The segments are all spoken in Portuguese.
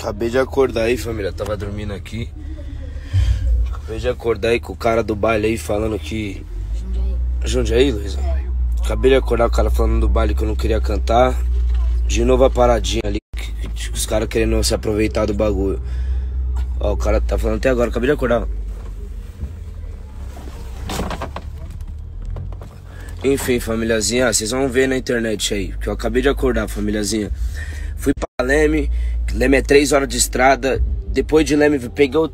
Acabei de acordar aí, família. Tava dormindo aqui. Acabei de acordar aí com o cara do baile aí falando que... Jundiaí, Luísa? Acabei de acordar com o cara falando do baile que eu não queria cantar. De novo a paradinha ali. Os caras querendo se aproveitar do bagulho. Ó, o cara tá falando até agora. Acabei de acordar. Enfim, famíliazinha, vocês vão ver na internet aí, que eu acabei de acordar, famíliazinha. Fui pra Leme é 3 horas de estrada. Depois de Leme,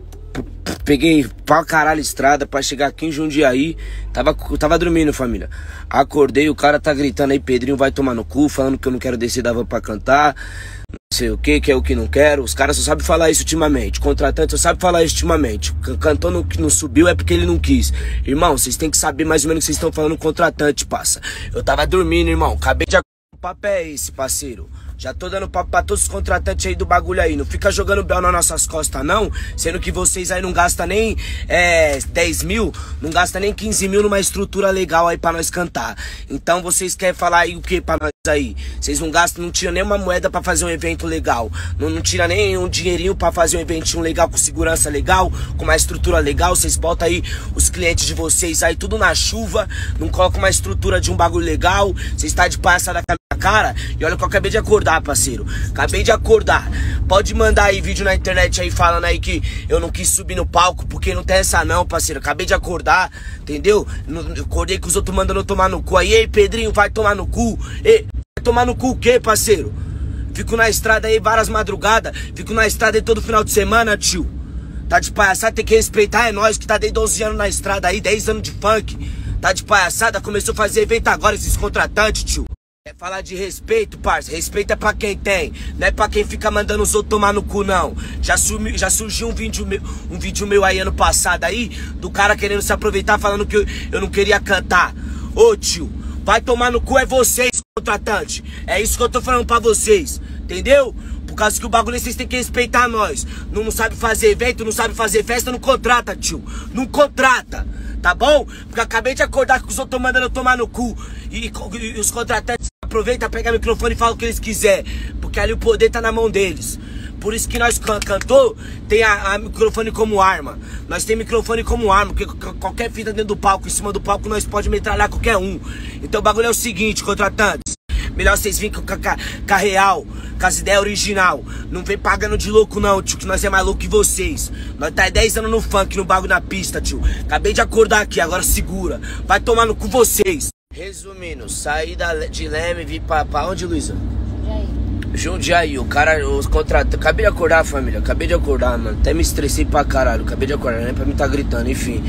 peguei pra caralho estrada pra chegar aqui em Jundiaí. Tava dormindo, família. Acordei, o cara tá gritando aí, Pedrinho vai tomar no cu, falando que eu não quero descer da van pra cantar. Não sei o que é o que não quero. Os caras só sabem falar isso ultimamente. Contratante só sabe falar isso ultimamente. Cantou que não subiu é porque ele não quis. Irmão, vocês têm que saber mais ou menos o que vocês estão falando contratante, passa. Eu tava dormindo, irmão. Acabei de... O papo é esse, parceiro. Já tô dando papo pra todos os contratantes aí do bagulho aí. Não fica jogando bel nas nossas costas, não. Sendo que vocês aí não gastam nem 10 mil, não gastam nem 15 mil numa estrutura legal aí pra nós cantar. Então vocês querem falar aí o que pra nós aí? Vocês não gastam, não tiram nem uma moeda pra fazer um evento legal. Não tira nem um dinheirinho pra fazer um eventinho legal, com segurança legal, com uma estrutura legal. Vocês botam aí os clientes de vocês aí tudo na chuva. Não colocam uma estrutura de um bagulho legal. Vocês tá de palhaçada com a minha cara. E olha que eu acabei de acordar, parceiro. Acabei de acordar. Pode mandar aí vídeo na internet aí falando aí que eu não quis subir no palco, porque não tem essa não, parceiro. Acabei de acordar, entendeu? Acordei com os outros mandando eu tomar no cu aí. Ei, Pedrinho, vai tomar no cu. Ei, vai tomar no cu o quê, parceiro? Fico na estrada aí várias madrugadas. Fico na estrada aí todo final de semana, tio. Tá de palhaçada, tem que respeitar, é nós que tá desde 12 anos na estrada aí, 10 anos de funk. Tá de palhaçada, começou a fazer evento agora, esses contratantes, tio. É falar de respeito, parça. Respeito é pra quem tem. Não é pra quem fica mandando os outros tomar no cu, não. Já surgiu um vídeo meu aí ano passado aí, do cara querendo se aproveitar falando que eu não queria cantar. Ô tio, vai tomar no cu é vocês, contratante. É isso que eu tô falando pra vocês. Entendeu? Por causa que o bagulho vocês têm que respeitar nós. Não sabe fazer evento, não sabe fazer festa, não contrata, tio. Não contrata. Tá bom? Porque eu acabei de acordar com os outros mandando eu tomar no cu. E os contratantes aproveitam, pegam o microfone e falam o que eles quiserem. Porque ali o poder tá na mão deles. Por isso que nós cantor tem a microfone como arma. Nós tem microfone como arma. Porque qualquer fita dentro do palco, em cima do palco, nós pode metralhar qualquer um. Então o bagulho é o seguinte, contratantes. Melhor vocês virem com a real, com as ideias original. Não vem pagando de louco não, tio, que nós é mais louco que vocês. Nós tá 10 anos no funk, no bagulho na pista, tio. Acabei de acordar aqui, agora segura. Vai tomar no cu vocês. Resumindo, saí de Leme e vim pra onde, Luísa? Jundiaí, o cara, os contratantes. Acabei de acordar, família, acabei de acordar, mano. Até me estressei pra caralho, acabei de acordar, nem pra mim tá gritando, enfim.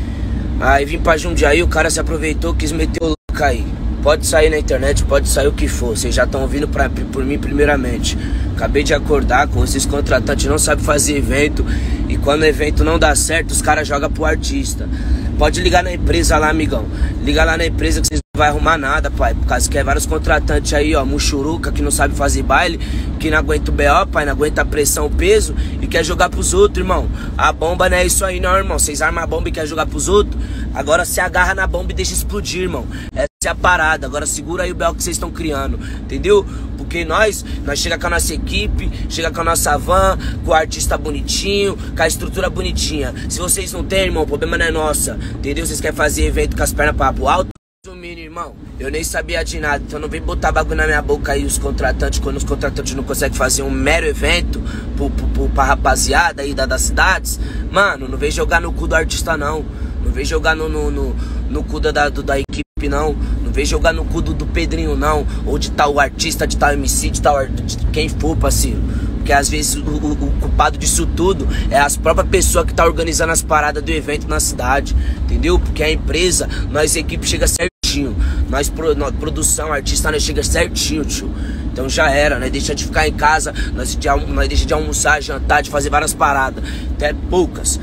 Aí vim pra Jundiaí, o cara se aproveitou, quis meter o louco aí. Pode sair na internet, pode sair o que for. Vocês já estão ouvindo por mim primeiramente. Acabei de acordar com esses contratantes, não sabem fazer evento. E quando o evento não dá certo, os caras jogam pro artista. Pode ligar na empresa lá, amigão. Liga lá na empresa que vocês não vai arrumar nada, pai. Por causa que é vários contratantes aí, ó, muxuruca, que não sabe fazer baile, que não aguenta o BO, pai, não aguenta a pressão, o peso, e quer jogar pros outros, irmão. A bomba não é isso aí não, irmão. Vocês armam a bomba e quer jogar pros outros. Agora se agarra na bomba e deixa explodir, irmão. Essa é a parada. Agora segura aí o BO que vocês estão criando, entendeu? Porque nós chega com a nossa equipe, chega com a nossa van, com o artista bonitinho, com a estrutura bonitinha. Se vocês não tem, irmão, o problema não é nossa, entendeu? Vocês querem fazer evento com as pernas papo alto? Resumindo, irmão, eu nem sabia de nada, então não vem botar bagulho na minha boca aí os contratantes, quando os contratantes não conseguem fazer um mero evento pra rapaziada aí das cidades. Mano, não vem jogar no cu do artista não, não vem jogar no cu da equipe não, não vem jogar no cu do Pedrinho não, ou de tal artista, de tal MC, de tal de quem for, parceiro. Porque às vezes o culpado disso tudo é as próprias pessoas que tá organizando as paradas do evento na cidade, entendeu? Porque a empresa, nós equipe chega certinho, nós produção, artista, nós chega certinho, tio. Então já era, né? Deixa de ficar em casa, nós deixa de almoçar, jantar, de fazer várias paradas. Até poucas.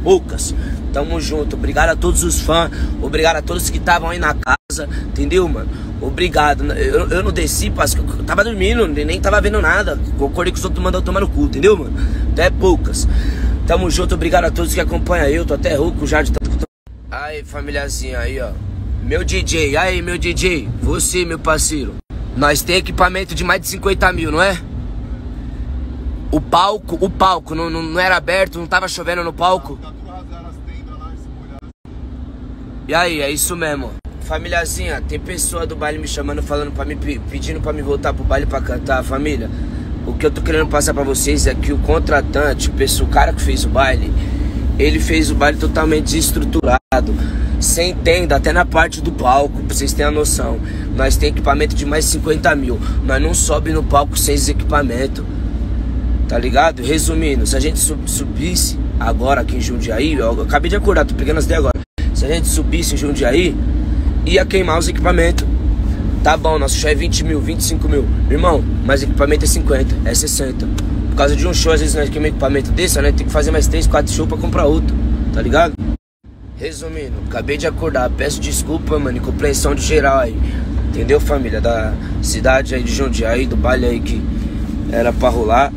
Tamo junto, obrigado a todos os fãs, obrigado a todos que estavam aí na casa, entendeu, mano? Obrigado, eu não desci, porque eu tava dormindo, nem tava vendo nada. Concordei com os outros mandando tomar no cu, entendeu, mano? Até poucas. Tamo junto, obrigado a todos que acompanham eu, tô até rouco já de tanto. Aí, famíliazinha, aí, ó. Meu DJ, aí, meu DJ, você, meu parceiro. Nós tem equipamento de mais de 50 mil, não é? O palco não era aberto, não tava chovendo no palco. E aí, é isso mesmo. Famíliazinha, tem pessoa do baile me chamando, falando pra mim, pedindo pra me voltar pro baile pra cantar. Família, o que eu tô querendo passar pra vocês é que o contratante, o cara que fez o baile, ele fez o baile totalmente desestruturado, sem tenda, até na parte do palco, pra vocês terem a noção. Nós tem equipamento de mais de 50 mil. Nós não sobe no palco sem esse equipamento, tá ligado? Resumindo, se a gente subisse agora aqui em Jundiaí, eu acabei de acordar, tô pegando as ideias agora. Se a gente subisse em Jundiaí, ia queimar os equipamentos. Tá bom, nosso show é 20 mil, 25 mil. Irmão, mas equipamento é 50, é 60. Por causa de um show, às vezes nós queimamos equipamento desse, né? Tem que fazer mais 3, 4 shows pra comprar outro, tá ligado? Resumindo, acabei de acordar, peço desculpa, mano, e compreensão de geral aí. Entendeu, família? Da cidade aí de Jundiaí, do baile aí que era pra rolar.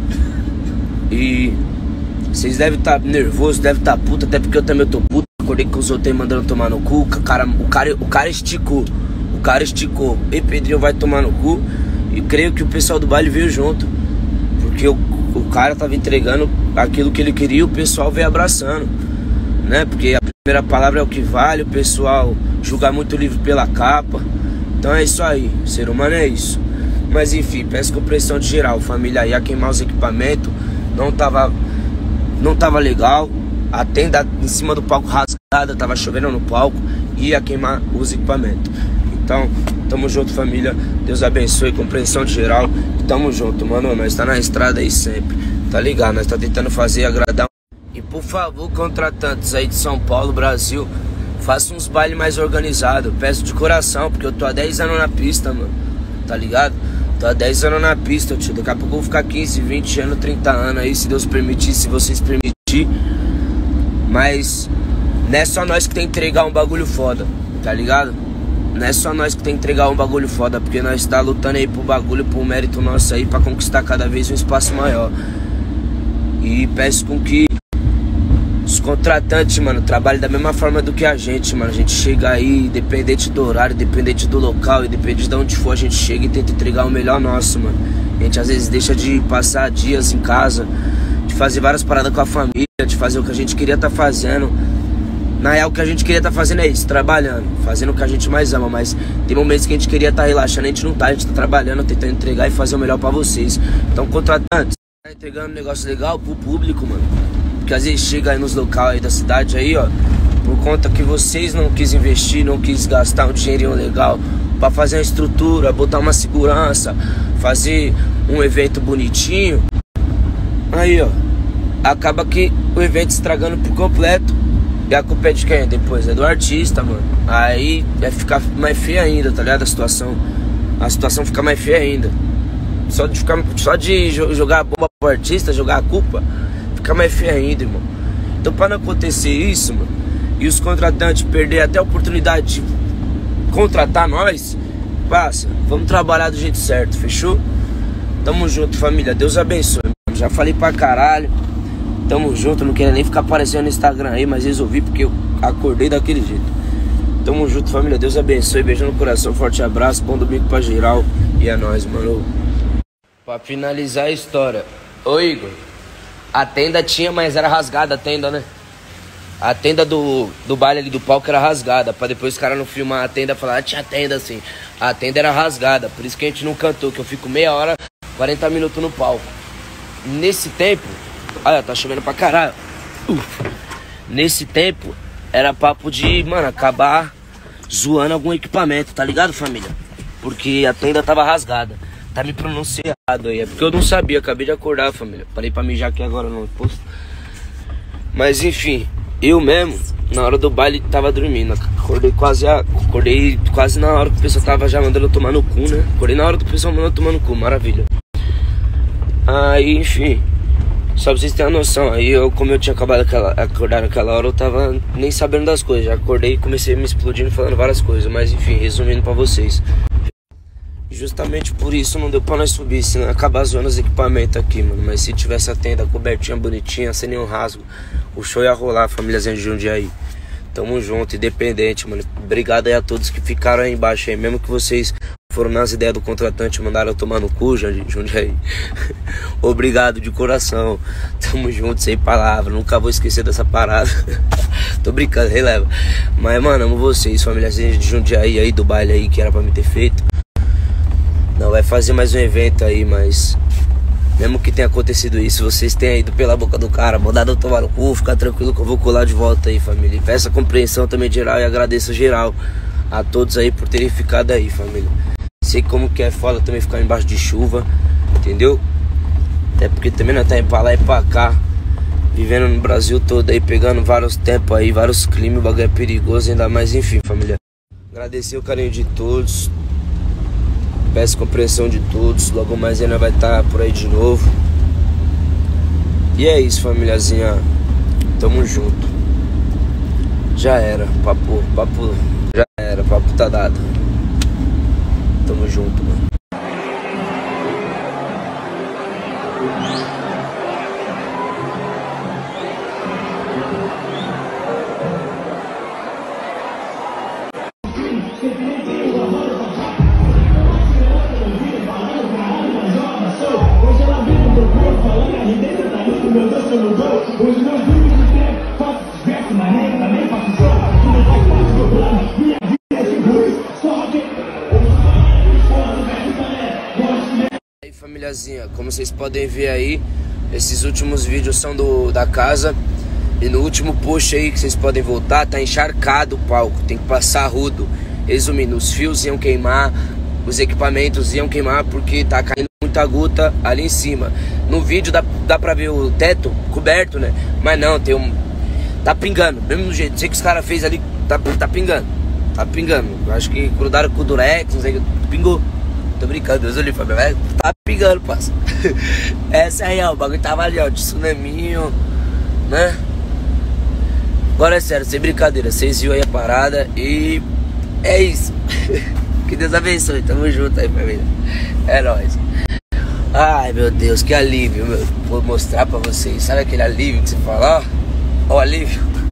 E vocês devem estar nervosos, devem estar puto, até porque eu também tô puto. Acordei com os outros aí mandando tomar no cu. O cara esticou. E Pedrinho vai tomar no cu. E creio que o pessoal do baile veio junto, porque o cara tava entregando aquilo que ele queria, o pessoal veio abraçando, né? Porque a primeira palavra é o que vale. O pessoal julga muito o livro pela capa. Então é isso aí, o ser humano é isso. Mas enfim, peço compreensão de geral. Família ia queimar os equipamentos. Não tava legal. A tenda em cima do palco rasgada, tava chovendo no palco, ia queimar os equipamentos. Então, tamo junto, família. Deus abençoe, compreensão de geral. Tamo junto, mano. Nós tá na estrada aí sempre, tá ligado? Nós tá tentando fazer agradar. E por favor, contratantes aí de São Paulo, Brasil, faça uns bailes mais organizados. Peço de coração, porque eu tô há 10 anos na pista, mano, tá ligado? Tô há 10 anos na pista, tio. Daqui a pouco eu vou ficar 15, 20 anos, 30 anos aí, se Deus permitir, se vocês permitirem. Mas não é só nós que tem que entregar um bagulho foda, tá ligado? Não é só nós que tem que entregar um bagulho foda, porque nós tá lutando aí pro bagulho, pro mérito nosso aí, pra conquistar cada vez um espaço maior. E peço com que os contratantes, mano, trabalhem da mesma forma do que a gente, mano. A gente chega aí, independente do horário, independente do local, independente de onde for, a gente chega e tenta entregar o melhor nosso, mano. A gente às vezes deixa de passar dias em casa, de fazer várias paradas com a família, de fazer o que a gente queria tá fazendo. Na real, o que a gente queria tá fazendo é isso, trabalhando, fazendo o que a gente mais ama. Mas tem momentos que a gente queria tá relaxando, a gente não tá, a gente tá trabalhando, tentando entregar e fazer o melhor pra vocês. Então, contratantes, tá entregando um negócio legal pro público, mano. Porque às vezes chega aí nos locais aí da cidade aí, ó, por conta que vocês não quis investir, não quis gastar um dinheirinho legal pra fazer uma estrutura, botar uma segurança, fazer um evento bonitinho. Aí, ó, acaba que o evento estragando por completo. E a culpa é de quem? Depois é do artista, mano. Aí vai ficar mais feia ainda, tá ligado? A situação fica mais feia ainda. Só de jogar a bomba pro artista, jogar a culpa, fica mais feia ainda, irmão. Então, pra não acontecer isso, mano, e os contratantes perder até a oportunidade de contratar nós, passa, vamos trabalhar do jeito certo, fechou? Tamo junto, família. Deus abençoe, mano. Já falei pra caralho. Tamo junto, não queria nem ficar aparecendo no Instagram aí, mas resolvi porque eu acordei daquele jeito. Tamo junto, família. Deus abençoe, beijo no coração, forte abraço, bom domingo pra geral. E é nóis, mano. Pra finalizar a história, ô Igor, a tenda tinha, mas era rasgada a tenda, né? A tenda do baile ali do palco era rasgada, pra depois os caras não filmar a tenda e falar, tinha tenda assim. A tenda era rasgada, por isso que a gente não cantou, que eu fico meia hora, 40 minutos no palco. Nesse tempo, olha, tá chovendo pra caralho. Nesse tempo, era papo de, mano, acabar zoando algum equipamento, tá ligado, família? Porque a tenda tava rasgada. Tá me pronunciando aí, é porque eu não sabia, acabei de acordar, família. Parei pra mijar aqui agora no posto. Mas enfim, eu mesmo, na hora do baile, tava dormindo. Acordei quase na hora que o pessoal tava já mandando eu tomar no cu, né? Acordei na hora que o pessoal mandando eu tomar no cu, maravilha. Aí, enfim, só pra vocês terem uma noção, aí como eu tinha acabado de acordar naquela hora, eu tava nem sabendo das coisas. Já acordei e comecei a me explodindo falando várias coisas. Mas enfim, resumindo pra vocês, justamente por isso não deu pra nós subir, senão ia acabar zoando os equipamentos aqui, mano. Mas se tivesse a tenda cobertinha, bonitinha, sem nenhum rasgo, o show ia rolar, famíliazinha de Jundiaí. Tamo junto, independente, mano. Obrigado aí a todos que ficaram aí embaixo aí, mesmo que vocês foram nas ideias do contratante, mandaram eu tomar no cu, Jundiaí. Obrigado de coração. Tamo junto, sem palavras. Nunca vou esquecer dessa parada. Tô brincando, releva. Mas, mano, amo vocês, família de Jundiaí aí, do baile aí, que era pra me ter feito. Não, vai fazer mais um evento aí, mas mesmo que tenha acontecido isso, vocês tenham ido pela boca do cara, mandado eu tomar no cu, ficar tranquilo que eu vou colar de volta aí, família. E peço a compreensão também geral e agradeço geral a todos aí por terem ficado aí, família. Sei como que é foda também ficar embaixo de chuva, entendeu? Até porque também nós tá indo pra lá e pra cá, vivendo no Brasil todo aí, pegando vários tempos aí, vários crimes, o bagulho é perigoso, ainda mais, enfim, família. Agradecer o carinho de todos. Peço compreensão de todos. Logo mais ainda vai estar por aí de novo. E é isso, famíliazinha. Tamo junto. Já era, papo já era, papo tá dado. Tamo junto, mano. Aí, famíliazinha, como vocês podem ver aí, esses últimos vídeos são da casa. E no último post aí que vocês podem voltar, tá encharcado o palco, tem que passar rudo. Resumindo, os fios iam queimar, os equipamentos iam queimar porque tá caindo muita gota ali em cima. No vídeo dá pra ver o teto coberto, né? Mas não, tem tá pingando, mesmo do jeito. Sei que os caras fez ali, tá pingando. Tá pingando. Eu acho que grudaram com o Durex, não sei, pingou. Tô brincando, Deus olhe, Fábio, tá pingando, parça. Essa aí, ó, o bagulho tava ali, ó, de tsunaminho, né? Agora é sério, sem brincadeira, vocês viram aí a parada e é isso. Que Deus abençoe, tamo junto aí, família. É nóis. Ai, meu Deus, que alívio, meu. Vou mostrar pra vocês, sabe aquele alívio que você fala, ó? Ó o alívio.